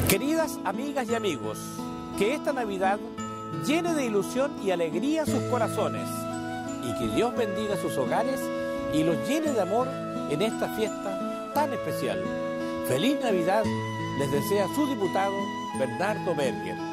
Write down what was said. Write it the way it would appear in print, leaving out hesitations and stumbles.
Queridas amigas y amigos, que esta Navidad llene de ilusión y alegría sus corazones y que Dios bendiga sus hogares y los llene de amor en esta fiesta tan especial. Feliz Navidad les desea su diputado Bernardo Berger.